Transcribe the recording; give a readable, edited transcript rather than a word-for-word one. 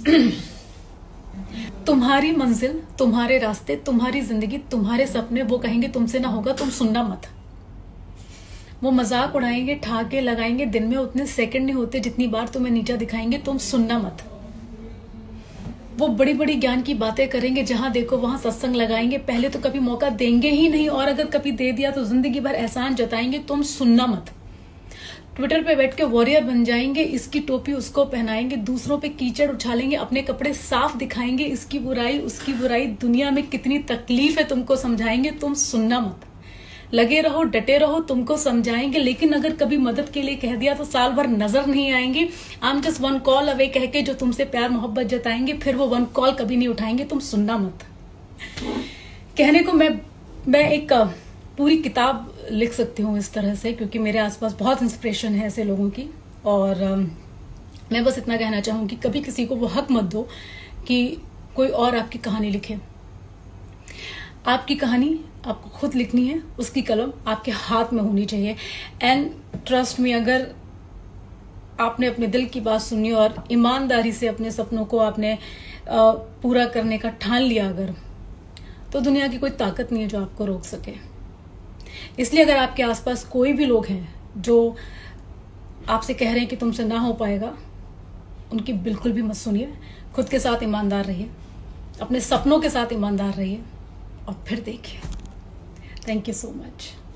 तुम्हारी मंजिल, तुम्हारे रास्ते, तुम्हारी जिंदगी, तुम्हारे सपने, वो कहेंगे तुमसे ना होगा, तुम सुनना मत। वो मजाक उड़ाएंगे, ठाके लगाएंगे, दिन में उतने सेकंड नहीं होते जितनी बार तुम्हें नीचा दिखाएंगे, तुम सुनना मत। वो बड़ी बड़ी ज्ञान की बातें करेंगे, जहां देखो वहां सत्संग लगाएंगे, पहले तो कभी मौका देंगे ही नहीं, और अगर कभी दे दिया तो जिंदगी भर एहसान जताएंगे, तुम सुनना मत। ट्विटर पे बैठ के वॉरियर बन जाएंगे, इसकी टोपी उसको पहनाएंगे, दूसरों पे कीचड़ उछालेंगे, अपने कपड़े साफ दिखाएंगे, इसकी बुराई उसकी बुराई, दुनिया में कितनी तकलीफ है तुमको समझाएंगे, तुम सुनना मत। लगे रहो, डटे रहो, तुमको समझाएंगे, लेकिन अगर कभी मदद के लिए कह दिया तो साल भर नजर नहीं आएंगे। I am just one call away कह के जो तुमसे प्यार मोहब्बत जताएंगे, फिर वो वन कॉल कभी नहीं उठाएंगे, तुम सुनना मत। कहने को मैं एक पूरी किताब लिख सकती हूँ इस तरह से, क्योंकि मेरे आसपास बहुत इंस्पिरेशन है ऐसे लोगों की, और मैं बस इतना कहना चाहूंगी, कभी किसी को वो हक मत दो कि कोई और आपकी कहानी लिखे। आपकी कहानी आपको खुद लिखनी है, उसकी कलम आपके हाथ में होनी चाहिए। एंड ट्रस्ट मी, अगर आपने अपने दिल की बात सुनी और ईमानदारी से अपने सपनों को आपने पूरा करने का ठान लिया अगर, तो दुनिया की कोई ताकत नहीं है जो आपको रोक सके। इसलिए अगर आपके आसपास कोई भी लोग हैं जो आपसे कह रहे हैं कि तुमसे ना हो पाएगा, उनकी बिल्कुल भी मत सुनिए। खुद के साथ ईमानदार रहिए, अपने सपनों के साथ ईमानदार रहिए, और फिर देखिए। Thank you so much.